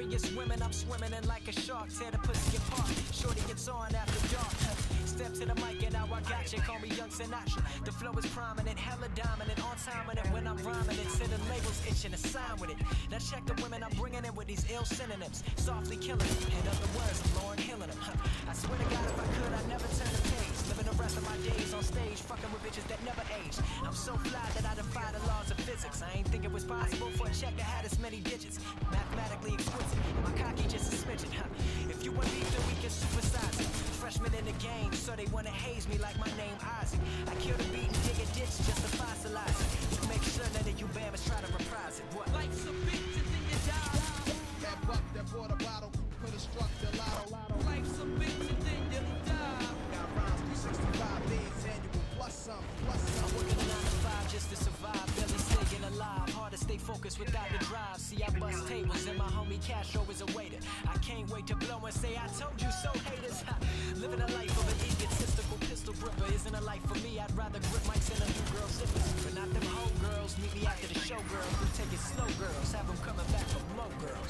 Various women I'm swimming in like a shark. Tear the pussy apart, shorty gets on after dark. Step to the mic and now I got you. Call me Young Sinatra. The flow is prominent, hella dominant. On time with it when I'm rhyming it. To the labels itching to sign with it. Now check the women I'm bringing in with these ill synonyms. Softly killing them. In other words, I'm Lauren Hilling them. I swear to God if I could I'd never turn the page. Living the rest of my days on stage, fucking with bitches that never age. I'm so fly that I defy the laws of physics. I ain't think it was possible for a check to have this many digits. Mathematically exquisite, my cocky just a smidgen. If you want beef then we can supersize it. Freshman in the game, so they wanna haze me like my name Isaac. I kill the beat and dig a ditch just to fossilize it. To make sure none of you bammers try to reprise it. What? Life's a bitch and then you die. That buck that bought a bottle could've struck the lotto. Life's a bitch and then you die. Got rhymes 365 days annual plus some. I'm working a 9 to 5 just to survive, barely staying alive. Hard to stay focused without the drive. See, I bust tables and my homie Castro is a waiter. I can't wait to blow and say I told you so, haters. Living a life of an egotistical pistol gripper isn't a life for me. I'd rather grip mics and a new girl zippers. But not them hoe girls, meet me after the show girls. We take it slow girls, have them coming back for more girls.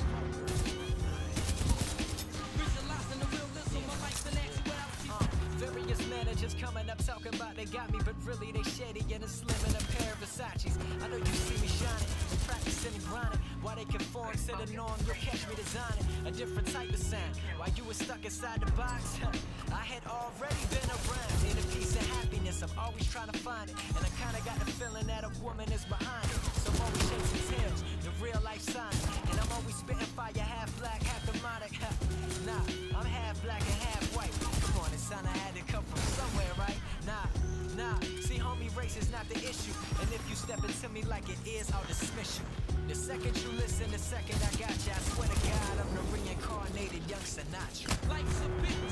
Visualizing the realism of life's an actuality. Various managers coming up talking about they got me, but really they shady and a slim in a pair of Versace's. I know you see me shining and practicing and grinding. While they conform to the norm, you'll catch me designing a different type of sound. While you were stuck inside the box, I had already been around. In a piece of happiness, I'm always trying to find it. And I kinda got the feeling that a woman is behind it. So I'm always chasing tails, the real life sign. And I'm always spitting fire, half black, half demonic. Nah, I'm half black and half white. Come on, it sounded I had to come from somewhere, right? Nah. See, homie, race is not the issue. And if you step into me like it is, I'll dismiss you. The second you listen, the second I got you. I swear to God, I'm the reincarnated Young Sinatra. Life's a bitch